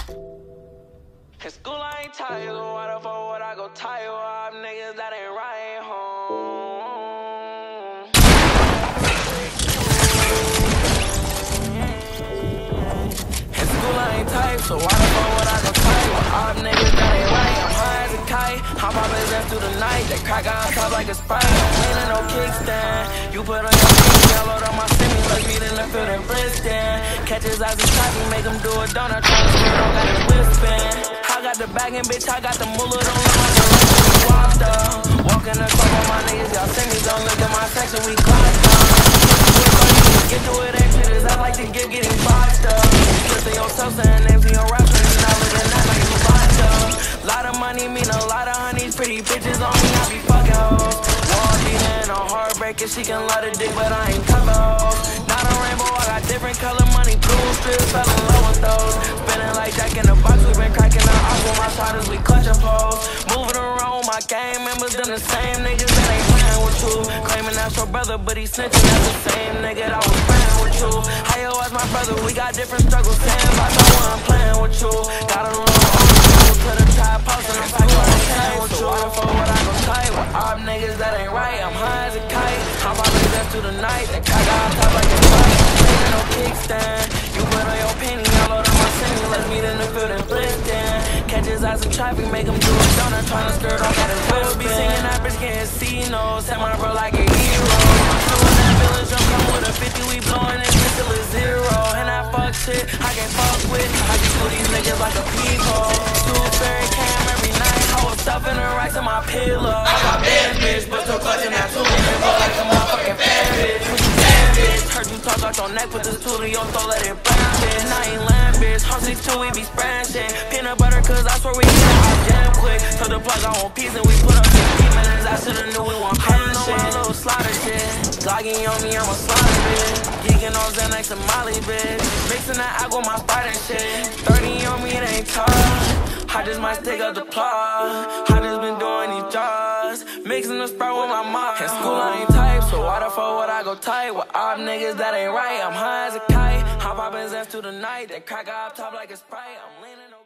In school I ain't tired, go water for what I go tire up niggas that ain't right home. In school I ain't tired, so water for what I go tire up niggas that ain't right. I'm high as a kite, hop off his ass through the night. That crack on top like a Sprite, ain't in no kickstand. You put on your feet, yellowed on my semi, let's meet in the field and blitzing. Catch his eyes and traffic, make him do a donut, try to swear, don't got his whispin'. I got the bag and bitch, I got the mullet on the line, we walked up. Walking the club on my niggas, y'all send me, don't look at my section, we clocked up. Get to it, that shit is I like to get getting boxed up. Listen yourself, saying names in your rap, and you not looking at like you boxed up. Lot of money mean a lot of honey, pretty bitches on me, I be fucking hoes. Wall beating on heartbreaking, she can love the dick, but I ain't cover hoes. Not a rainbow, I got different color money, blue strips, fell in love with those. Spinning like Jack in the box, we been cracking up. Off with my shoulders, we clutch and pose. Moving around with my gang members, them the same niggas that ain't playing with you. Claiming that's your brother, but he snitching, that's the same nigga that was playing with you. How you as my brother, we got different struggles. Saying about the one I'm playing with you. Got a little old to the trap house, and I'm back on the chain with you. Water for what I go tight with all niggas that ain't right. I'm high as a kite, I'm about to dance through the night. That crack on top like a Sprite, ain't no kickstand. You put on your penny, all over my singing, let's meet in the field and blitzing. Catch his eyes in traffic, make him do a donut, tryna skirt off at his wheel. Be singing that bitch can't see no, set my bro like a hero. Doing that village, I'm coming with a 50, we blowing it till it's zero. And that fuck shit, I can't fuck with. I can do these niggas like a peephole. Two-fairy cam every night, I was stuffing her racks in my pillow. I got bands, bitch, but still clutching that tool. And roll like a motherfucking fan, bitch. Damn, bitch, heard you talk out your neck, put this tool to your throat, let it burn, bitch. I ain't land, bitch, I'm 6'2", we be spreading shit. Peanut butter, cause I swear we get out damn quick. So the plug I want peace and we put up 15 minutes. I should've knew we want common shit. My little slaughter shit. Glocky on me, I'm a slaughter bitch. Geeking on Xanax and Molly bitch. Mixing that aqua with my Sprite and shit. 30 on me, it ain't tough. I just might stick up the plug. I just been doing these jobs. Mixing the Sprite with my mom. In school I ain't type, so water for what I go tight. With all niggas that ain't right. I'm high as a kite. Hop up his ass through the night. That crack up top like a Sprite. I'm leaning